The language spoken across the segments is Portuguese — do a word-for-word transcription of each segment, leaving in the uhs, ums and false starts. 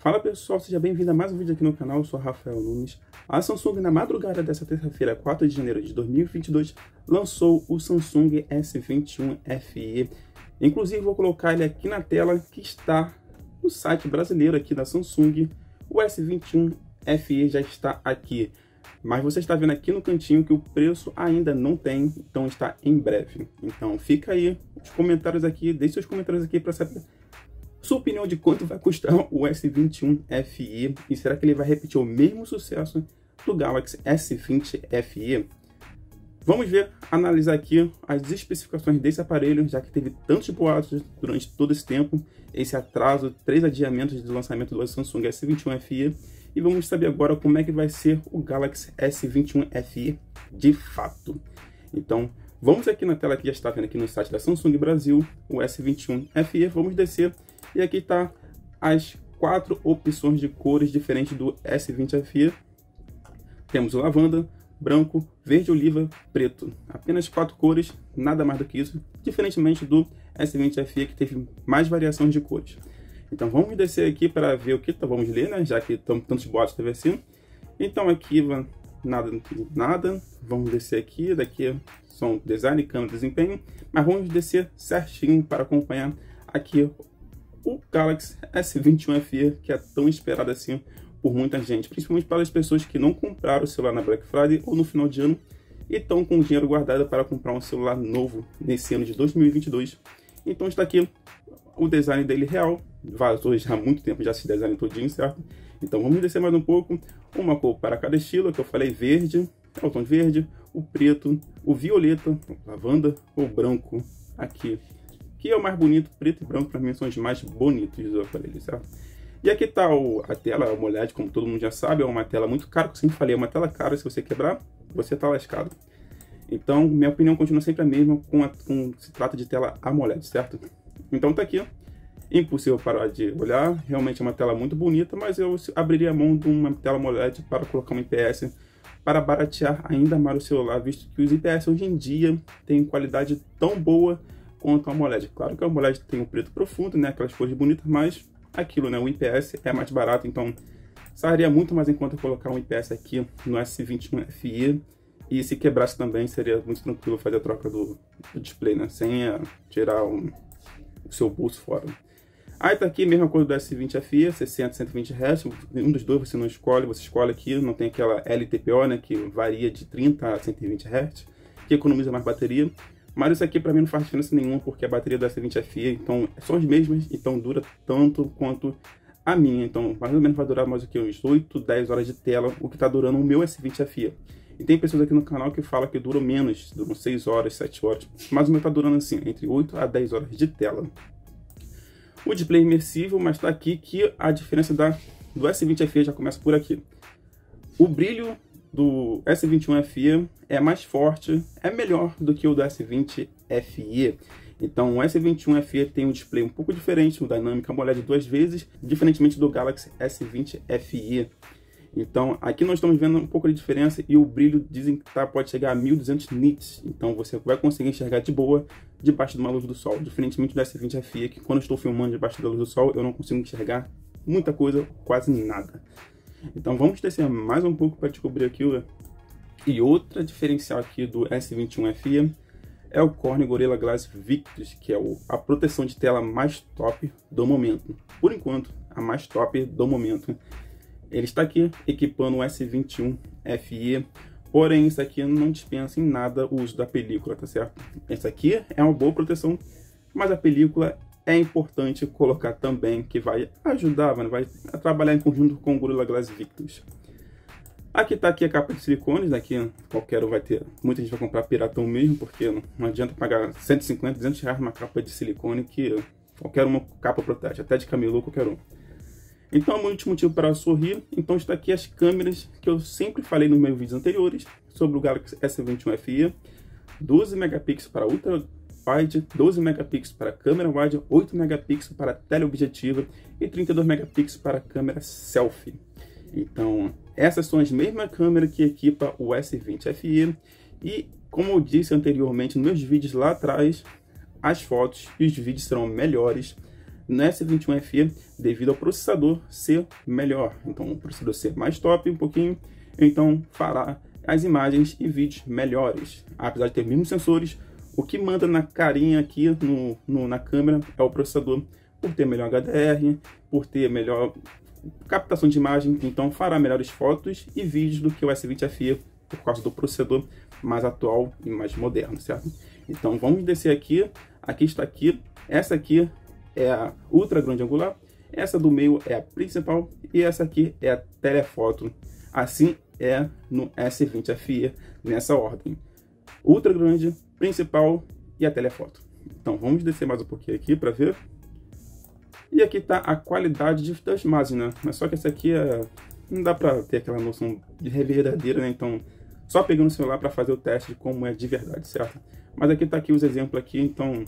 Fala pessoal, seja bem-vindo a mais um vídeo aqui no canal, eu sou Rafael Nunes. A Samsung, na madrugada dessa terça-feira, quatro de janeiro de dois mil e vinte e dois, lançou o Samsung S vinte e um F E. Inclusive, vou colocar ele aqui na tela, que está no site brasileiro aqui da Samsung. O S vinte e um F E já está aqui, mas você está vendo aqui no cantinho que o preço ainda não tem, então está em breve. Então fica aí os comentários aqui, deixe seus comentários aqui para saber sua opinião de quanto vai custar o S vinte e um F E e será que ele vai repetir o mesmo sucesso do Galaxy S vinte F E? Vamos ver, analisar aqui as especificações desse aparelho, já que teve tantos boatos durante todo esse tempo, esse atraso, três adiamentos de lançamento do Samsung S vinte e um F E, e vamos saber agora como é que vai ser o Galaxy S vinte e um F E de fato. Então, vamos aqui na tela que já está vendo aqui no site da Samsung Brasil, o S vinte e um F E, vamos descer. E aqui está as quatro opções de cores diferentes do S vinte F E. Temos o lavanda, branco, verde oliva, preto. Apenas quatro cores, nada mais do que isso, diferentemente do S vinte F E que teve mais variação de cores. Então vamos descer aqui para ver o que então, vamos ler, né? Já que estão tantos boatos teve assim. Então aqui nada, nada. Vamos descer aqui, daqui são design, câmera, desempenho, mas vamos descer certinho para acompanhar aqui o Galaxy S vinte e um F E, que é tão esperado assim por muita gente, principalmente para as pessoas que não compraram o celular na Black Friday ou no final de ano e estão com o dinheiro guardado para comprar um celular novo nesse ano de dois mil e vinte e dois. Então está aqui o design dele real, vazou já há muito tempo já esse design todinho, certo? Então vamos descer mais um pouco, uma cor para cada estilo, que eu falei verde, é o tom de verde, o preto, o violeta, o lavanda, o branco aqui, que é o mais bonito. Preto e branco para mim são os mais bonitos do aparelho, certo? E aqui está a tela AMOLED, como todo mundo já sabe, é uma tela muito cara, como eu sempre falei, é uma tela cara, se você quebrar, você está lascado. Então, minha opinião continua sempre a mesma com, a, com se trata de tela AMOLED, certo? Então tá aqui, impossível parar de olhar, realmente é uma tela muito bonita, mas eu abriria a mão de uma tela AMOLED para colocar um I P S, para baratear ainda mais o celular, visto que os I P S hoje em dia têm qualidade tão boa quanto a AMOLED. Claro que a AMOLED tem um preto profundo, né, aquelas cores bonitas, mas aquilo, né, o I P S é mais barato, então sairia muito mais em conta colocar um I P S aqui no S vinte e um F E, e se quebrasse também seria muito tranquilo fazer a troca do, do display, né, sem uh, tirar um, o seu pulso fora. Aí tá aqui a mesma coisa do S vinte F E, sessenta, cento e vinte hertz, um dos dois você não escolhe, você escolhe aqui, não tem aquela L T P O, né, que varia de trinta a cento e vinte hertz, que economiza mais bateria. Mas isso aqui para mim não faz diferença nenhuma, porque a bateria da S vinte F E então, são as mesmas, então dura tanto quanto a minha. Então mais ou menos vai durar mais o que? Uns oito, dez horas de tela, o que está durando o meu S vinte F E. E tem pessoas aqui no canal que falam que dura menos, duram seis horas, sete horas, mas o meu está durando assim, entre oito a dez horas de tela. O display é imersível, mas está aqui que a diferença da, do S vinte F E já começa por aqui. O brilho do S vinte e um F E é mais forte, é melhor do que o do S vinte F E. Então o S vinte e um F E tem um display um pouco diferente, um Dynamic AMOLED duas vezes, diferentemente do Galaxy S vinte F E. Então aqui nós estamos vendo um pouco de diferença e o brilho dizem que tá, pode chegar a mil e duzentos nits. Então você vai conseguir enxergar de boa debaixo de uma luz do sol, diferentemente do S vinte F E, que quando eu estou filmando debaixo da luz do sol eu não consigo enxergar muita coisa, quase nada. Então vamos descer mais um pouco para descobrir aqui o... E outra diferencial aqui do S vinte e um F E é o Corning Gorilla Glass Victus, que é o, a proteção de tela mais top do momento. Por enquanto, a mais top do momento. Ele está aqui equipando o S vinte e um F E, porém isso aqui não dispensa em nada o uso da película, tá certo? Essa aqui é uma boa proteção, mas a película é importante colocar também, que vai ajudar, mano, vai trabalhar em conjunto com o Gorilla Glass Victus. Aqui tá aqui a capa de silicones, aqui qualquer um vai ter, muita gente vai comprar piratão mesmo, porque não adianta pagar cento e cinquenta, duzentos reais numa capa de silicone que qualquer uma capa protege, até de camelô, qualquer um. Então, é muito motivo para sorrir. Então está aqui as câmeras que eu sempre falei nos meus vídeos anteriores sobre o Galaxy S vinte e um F E, doze megapixels para ultra wide, doze megapixels para câmera wide, oito megapixels para teleobjetiva e trinta e dois megapixels para câmera selfie. Então, essas são as mesmas câmeras que equipa o S vinte F E e, como eu disse anteriormente nos meus vídeos lá atrás, as fotos e os vídeos serão melhores no S vinte e um F E devido ao processador ser melhor. Então, o processador ser mais top um pouquinho, então fará as imagens e vídeos melhores. Apesar de ter mesmos sensores, o que manda na carinha aqui no, no, na câmera é o processador, por ter melhor H D R, por ter melhor captação de imagem, então fará melhores fotos e vídeos do que o S vinte F E por causa do processador mais atual e mais moderno, certo? Então vamos descer aqui, aqui está aqui, essa aqui é a ultra grande angular, essa do meio é a principal e essa aqui é a telefoto. Assim é no S vinte F E nessa ordem: ultra grande, principal e a telefoto. Então vamos descer mais um pouquinho aqui para ver. E aqui está a qualidade de, das imagens, né? Mas só que essa aqui é, não dá para ter aquela noção de verdadeira, né? Então só pegando o celular para fazer o teste de como é de verdade, certo? Mas aqui está aqui os exemplos aqui, então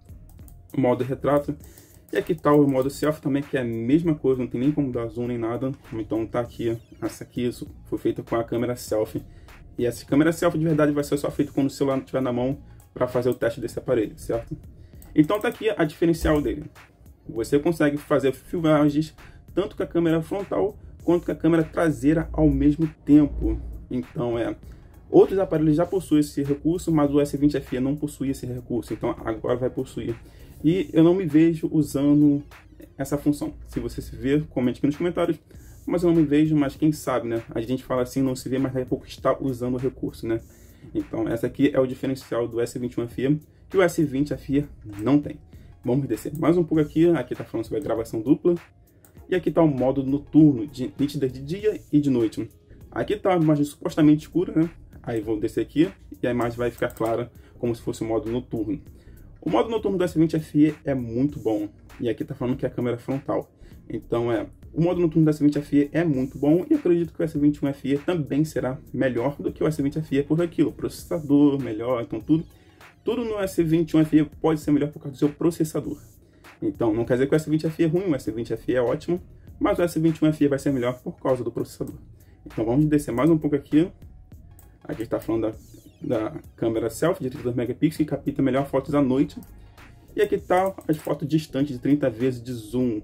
o modo retrato. E aqui está o modo selfie também, que é a mesma coisa, não tem nem como dar zoom nem nada. Então tá aqui, essa aqui isso foi feita com a câmera selfie. E essa câmera selfie de verdade vai ser só feita quando o celular estiver na mão para fazer o teste desse aparelho, certo? Então tá aqui a diferencial dele. Você consegue fazer filmagens tanto com a câmera frontal quanto com a câmera traseira ao mesmo tempo. Então é... outros aparelhos já possuem esse recurso, mas o S vinte F E não possui esse recurso, então agora vai possuir. E eu não me vejo usando essa função. Se você se vê, comente aqui nos comentários. Mas eu não me vejo, mas quem sabe, né? A gente fala assim, não se vê, mas daqui a pouco está usando o recurso, né? Então essa aqui é o diferencial do S vinte e um F E, que o S vinte F E não tem. Vamos descer mais um pouco aqui. Aqui está falando sobre a gravação dupla. E aqui está o modo noturno, de nítida de dia e de noite. Aqui está a imagem supostamente escura, né? Aí vou descer aqui e a imagem vai ficar clara, como se fosse o modo noturno. O modo noturno do S vinte F E é muito bom. E aqui está falando que é a câmera frontal. Então é... o modo noturno do S vinte F E é muito bom e acredito que o S vinte e um F E também será melhor do que o S vinte F E por aquilo. Processador melhor, então tudo... Tudo no S vinte e um F E pode ser melhor por causa do seu processador. Então, não quer dizer que o S vinte F E é ruim, o S vinte F E é ótimo, mas o S vinte e um F E vai ser melhor por causa do processador. Então, vamos descer mais um pouco aqui. Aqui está falando da, da câmera selfie de trinta e dois megapixels, que capta melhor fotos à noite. E aqui está as fotos distantes de trinta vezes de zoom,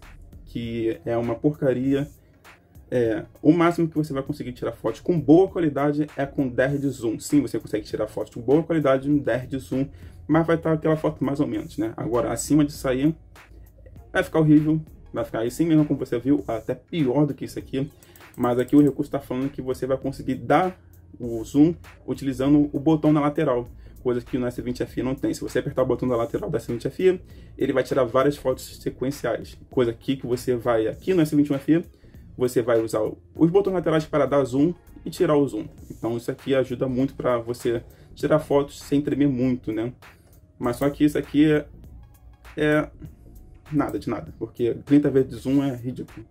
que é uma porcaria. É, o máximo que você vai conseguir tirar fotos com boa qualidade é com dez de zoom. Sim, você consegue tirar fotos com boa qualidade em dez de zoom, mas vai estar aquela foto mais ou menos, né? Agora, acima disso aí, vai ficar horrível, vai ficar assim mesmo como você viu, até pior do que isso aqui. Mas aqui o recurso está falando que você vai conseguir dar o zoom utilizando o botão na lateral, coisa que no S vinte F E não tem. Se você apertar o botão da lateral do S vinte F E, ele vai tirar várias fotos sequenciais. Coisa aqui que você vai, aqui no S vinte e um F E, você vai usar os botões laterais para dar zoom e tirar o zoom. Então isso aqui ajuda muito para você tirar fotos sem tremer muito, né? Mas só que isso aqui é, é nada de nada, porque trinta vezes de zoom é ridículo.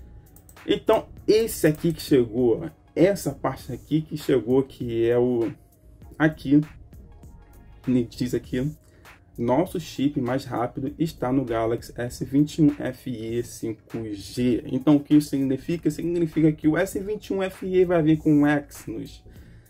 Então esse aqui que chegou, essa parte aqui que chegou, que é o... aqui, diz aqui... nosso chip mais rápido está no Galaxy S vinte e um F E cinco G. Então, o que isso significa? Significa que o S vinte e um F E vai vir com Exynos.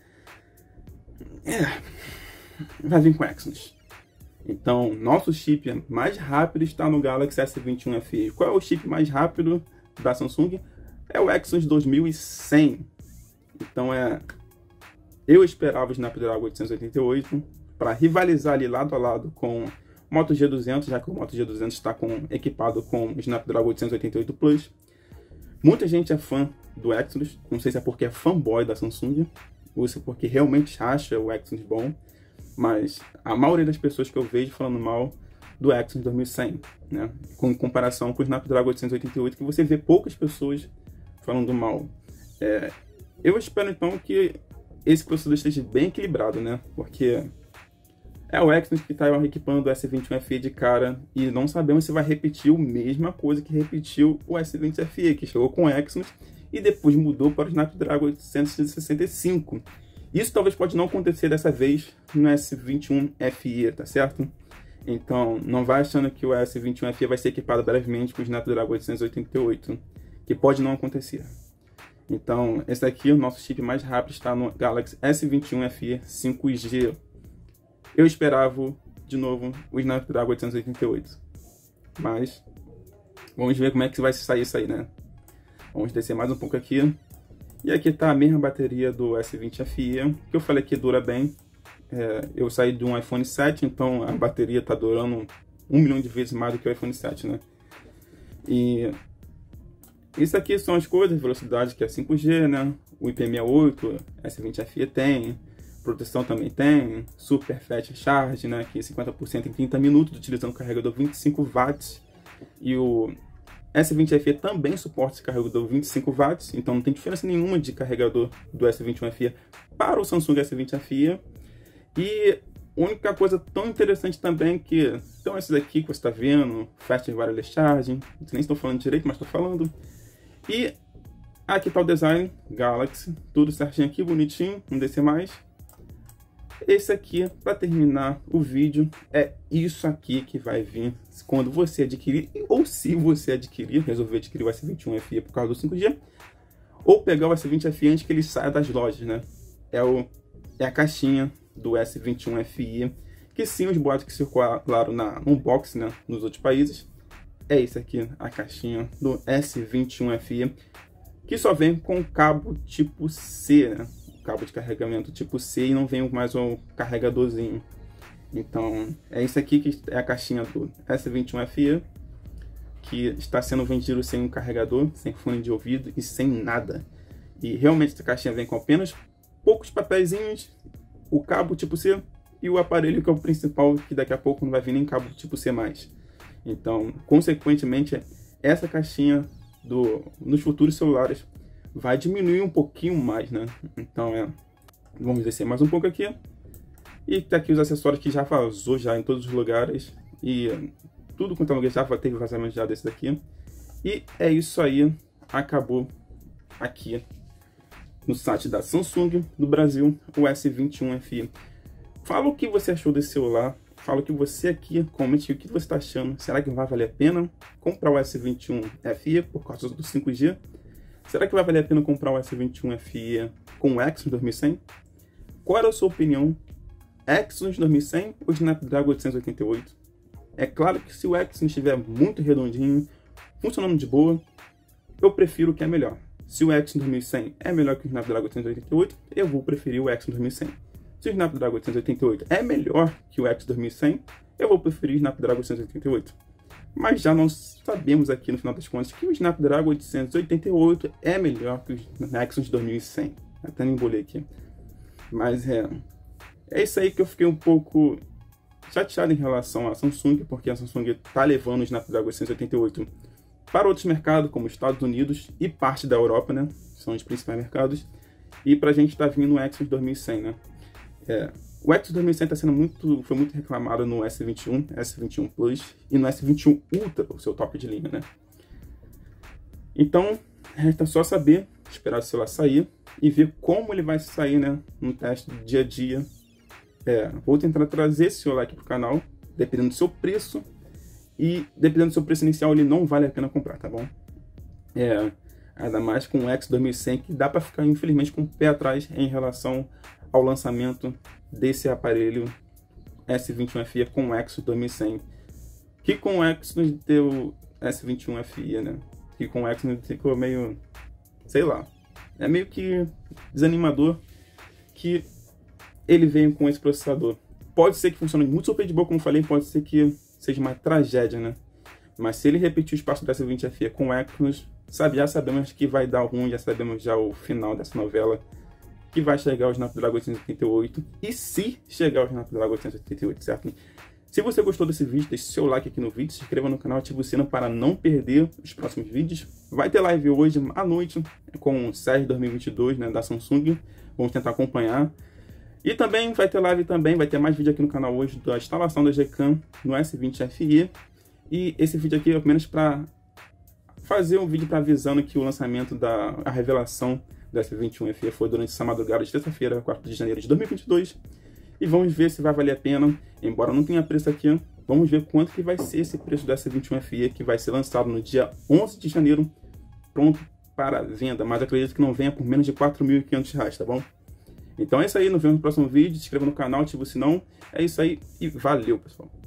É, vai vir com Exynos. Então, nosso chip mais rápido está no Galaxy S vinte e um F E. Qual é o chip mais rápido da Samsung? É o Exynos dois mil e cem. Então, é... eu esperava o Snapdragon oitocentos e oitenta e oito para rivalizar ali lado a lado com o Moto G duzentos, já que o Moto G duzentos está com, equipado com o Snapdragon oitocentos e oitenta e oito Plus. Muita gente é fã do Exynos, não sei se é porque é fanboy da Samsung, ou se é porque realmente acha o Exynos bom, mas a maioria das pessoas que eu vejo falando mal do Exynos dois mil e cem, né, com comparação com o Snapdragon oitocentos e oitenta e oito, que você vê poucas pessoas falando mal. É, eu espero então que esse processador esteja bem equilibrado, né, porque... é o Exynos que está equipando o S vinte e um F E de cara e não sabemos se vai repetir a mesma coisa que repetiu o S vinte F E, que chegou com o Exynos e depois mudou para o Snapdragon oitocentos e sessenta e cinco. Isso talvez pode não acontecer dessa vez no S vinte e um F E, tá certo? Então, não vai achando que o S vinte e um F E vai ser equipado brevemente com o Snapdragon oitocentos e oitenta e oito, que pode não acontecer. Então, esse aqui, o nosso chip mais rápido, está no Galaxy S vinte e um F E cinco G. Eu esperava, de novo, o Snapdragon oitocentos e oitenta e oito, mas Vamos ver como é que vai sair isso aí, né? Vamos descer mais um pouco aqui. E aqui tá a mesma bateria do S vinte F E, que eu falei que dura bem. É, eu saí de um iPhone sete, então a bateria tá durando um milhão de vezes mais do que o iPhone sete, né? E isso aqui são as coisas, velocidade que é cinco G, né? O I P sessenta e oito, S vinte F E tem, proteção também tem, Super Fast Charge, né? Que é cinquenta por cento em trinta minutos, utilizando um carregador vinte e cinco watts. E o S vinte F E também suporta esse carregador vinte e cinco watts, então não tem diferença nenhuma de carregador do S vinte e um F E para o Samsung S vinte F E. E a única coisa tão interessante também que são esses aqui que você está vendo, Fast Wireless Charging, não nem estou falando direito, mas estou falando. E aqui está o design Galaxy, tudo certinho aqui, bonitinho, não descer mais. Esse aqui, para terminar o vídeo, é isso aqui que vai vir quando você adquirir, ou se você adquirir, resolver adquirir o S vinte e um F E por causa do cinco G, ou pegar o S vinte F E antes que ele saia das lojas, né? É, o, é a caixinha do S vinte e um F E, que sim, os boatos que circularam na, no unboxing, né, nos outros países, é esse aqui, a caixinha do S vinte e um F E, que só vem com cabo tipo C, né? Cabo de carregamento tipo C, e não vem mais um carregadorzinho. Então, é isso aqui que é a caixinha do S vinte e um F E, que está sendo vendido sem um carregador, sem fone de ouvido e sem nada. E realmente essa caixinha vem com apenas poucos papeizinhos, o cabo tipo C e o aparelho que é o principal, que daqui a pouco não vai vir nem cabo tipo C mais. Então, consequentemente, essa caixinha do, nos futuros celulares vai diminuir um pouquinho mais, né? Então, é, vamos descer mais um pouco aqui. E tá aqui os acessórios que já vazou já em todos os lugares. E tudo quanto é lugar já teve vazamento já desse daqui. E é isso aí. Acabou aqui no site da Samsung no Brasil, o S vinte e um F E. Fala o que você achou desse celular. Fala o que você aqui, comente o que você está achando. Será que vai valer a pena comprar o S vinte e um F E por causa do cinco G? Será que vai valer a pena comprar o S vinte e um F E com o Exynos dois mil e cem? Qual é a sua opinião? Exynos dois mil e cem ou Snapdragon oitocentos e oitenta e oito? É claro que se o Exynos estiver muito redondinho, funcionando de boa, eu prefiro o que é melhor. Se o Exynos dois mil e cem é melhor que o Snapdragon oitocentos e oitenta e oito, eu vou preferir o Exynos dois mil e cem. Se o Snapdragon oitocentos e oitenta e oito é melhor que o Exynos dois mil e cem, eu vou preferir o Snapdragon oitocentos e oitenta e oito. Mas já nós sabemos aqui no final das contas que o Snapdragon oitocentos e oitenta e oito é melhor que o Exynos dois mil e cem. Até me embolei aqui. Mas é, é isso aí que eu fiquei um pouco chateado em relação à Samsung, porque a Samsung está levando o Snapdragon oitocentos e oitenta e oito para outros mercados, como os Estados Unidos e parte da Europa, né? São os principais mercados. E para a gente está vindo o Exynos dois mil e cem, né? É, o Exynos dois mil e cem tá sendo muito, foi muito reclamado no S vinte e um, S vinte e um Plus e no S vinte e um Ultra, o seu top de linha, né? Então, resta só saber, esperar o celular sair e ver como ele vai sair, né? No teste do dia a dia. É, vou tentar trazer esse celular aqui pro canal, dependendo do seu preço. E dependendo do seu preço inicial, ele não vale a pena comprar, tá bom? É, ainda mais com o Exynos dois mil e cem, que dá para ficar, infelizmente, com o pé atrás em relação ao lançamento desse aparelho S vinte e um F E com o Exynos dois mil e cem. Que com o Exynos deu S vinte e um F E, né? Que com o Exynos ficou meio, sei lá, é meio que desanimador que ele veio com esse processador. Pode ser que funcione muito super de boa, como eu falei, pode ser que seja uma tragédia, né? Mas se ele repetir o espaço do S vinte F E com o Exynos, sabe, já sabemos que vai dar ruim, já sabemos já o final dessa novela, que vai chegar ao Snapdragon oitocentos e oitenta e oito, e se chegar ao Snapdragon oitocentos e oitenta e oito, certo? Se você gostou desse vídeo, deixe seu like aqui no vídeo, se inscreva no canal, ative o sino para não perder os próximos vídeos. Vai ter live hoje à noite com o C E S dois mil e vinte e dois, né, da Samsung, vamos tentar acompanhar. E também vai ter live também, vai ter mais vídeo aqui no canal hoje da instalação da Gcam no S vinte F E. E esse vídeo aqui é apenas para fazer um vídeo para avisando que o lançamento da a revelação do S vinte e um F E foi durante essa madrugada de terça-feira, quatro de janeiro de dois mil e vinte e dois. E vamos ver se vai valer a pena, embora não tenha preço aqui, vamos ver quanto que vai ser esse preço do S vinte e um F E, que vai ser lançado no dia onze de janeiro, pronto para venda, mas acredito que não venha por menos de quatro mil e quinhentos reais, tá bom? Então é isso aí, nos vemos no próximo vídeo, se inscreva no canal, ativa o sinão, é isso aí e valeu, pessoal!